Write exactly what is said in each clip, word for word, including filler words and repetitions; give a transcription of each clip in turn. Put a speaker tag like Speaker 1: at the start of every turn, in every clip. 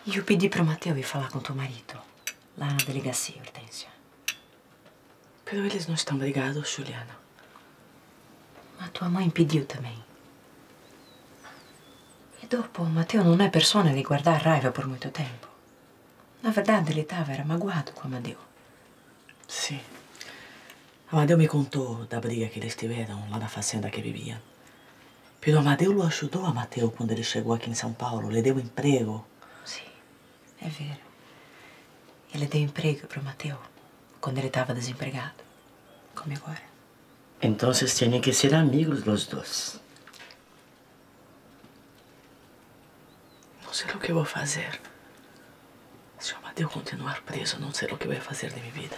Speaker 1: E eu pedi pro Matteo ir falar com teu marido, lá na delegacia, Hortência.
Speaker 2: Pero eles não estão brigados, Juliana.
Speaker 1: Mas tua mãe pediu também. E dopo, Matteo não é persona di guardar raiva por muito tempo. Na verdade, ele estava era magoado com Amadeu.
Speaker 2: Sim. Amadeu me contou da briga que eles tiveram lá na fazenda que viviam. Pero Amadeu lo ajudou a Matteo quando ele chegou aqui em São Paulo. Lhe deu emprego.
Speaker 1: Sim, é vero. Ele deu emprego pro Matteo quando ele estava desempregado. Como agora.
Speaker 3: Então, têm que ser amigos os dois.
Speaker 2: Não sei o que vou fazer. Se o Amadeu continuar preso, não sei o que vou fazer de minha vida.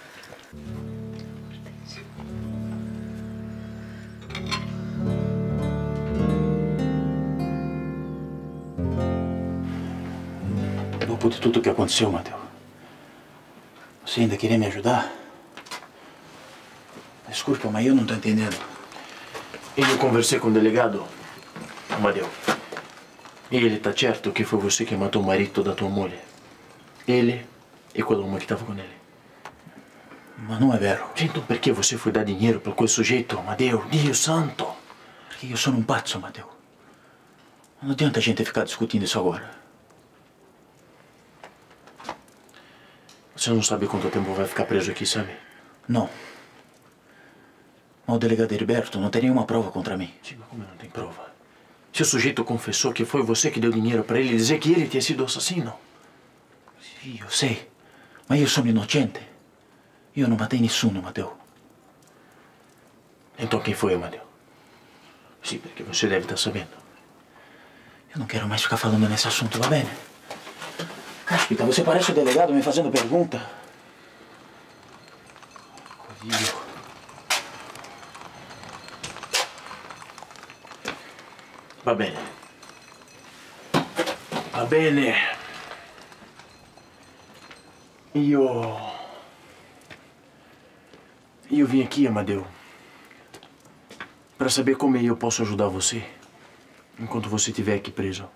Speaker 4: Depois de tudo o que aconteceu, Matteo, você ainda queria me ajudar? Desculpa, mas eu não estou entendendo.
Speaker 3: Eu conversei com o delegado, Amadeu. E ele está certo que foi você que matou o marido da tua mulher. Ele e aquela uma que estava com ele.
Speaker 4: Mas não é vero.
Speaker 3: Então por que você foi dar dinheiro para aquele sujeito, Amadeu? Deus santo!
Speaker 4: Porque eu sou um pazzo, Matteo. Não adianta a gente ficar discutindo isso agora.
Speaker 3: Você não sabe quanto tempo vai ficar preso aqui, sabe?
Speaker 4: Não. Mas o delegado Heriberto não tem nenhuma prova contra mim.
Speaker 3: Sim, mas como não tem prova? Se o sujeito confessou que foi você que deu dinheiro para ele dizer que ele tinha sido assassino.
Speaker 4: Sim, eu sei. Mas eu sou inocente. Eu não matei nessuno, Matteo.
Speaker 3: Então quem foi, Amadeu? Sim, porque você deve estar sabendo.
Speaker 4: Eu não quero mais ficar falando nesse assunto, va bene? Caspita, você parece o delegado me fazendo pergunta. Coelho.
Speaker 3: Va bene. Va bene. Io... Eu vim aqui, Amadeu, para saber como eu posso ajudar você enquanto você estiver aqui preso.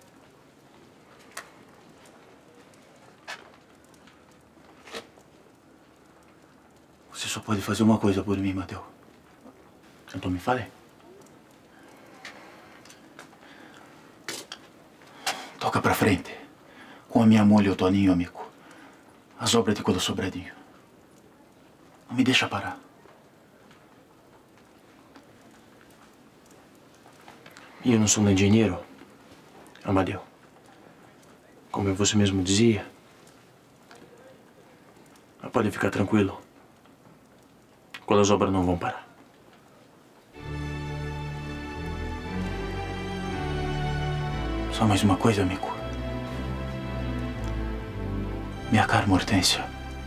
Speaker 4: Você só pode fazer uma coisa por mim, Matteo.
Speaker 3: Então me fale.
Speaker 4: Toca pra frente. Com a minha mulher e o Toninho, amigo. As obras de Colo Sobradinho. Não me deixa parar.
Speaker 3: Eu não sou um engenheiro, Amadeu. Como você mesmo dizia. Mas pode ficar tranquilo. Quando as obras não vão parar.
Speaker 4: Só mais uma coisa, amigo. Minha karma, Hortência.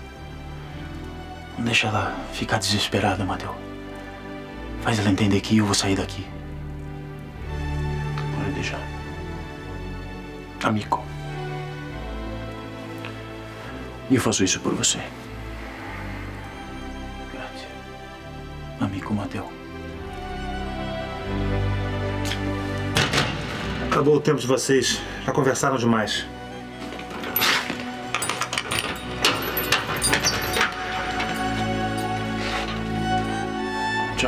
Speaker 4: Não deixa ela ficar desesperada, Matteo. Faz ela entender que eu vou sair daqui.
Speaker 3: Pode deixar. Amigo. Eu faço isso por você.
Speaker 4: Grazie. Amigo Matteo.
Speaker 5: Acabou o tempo de vocês. Já conversaram demais.
Speaker 3: Tchau.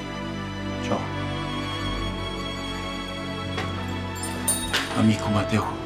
Speaker 4: Tchau. Amigo Matteo.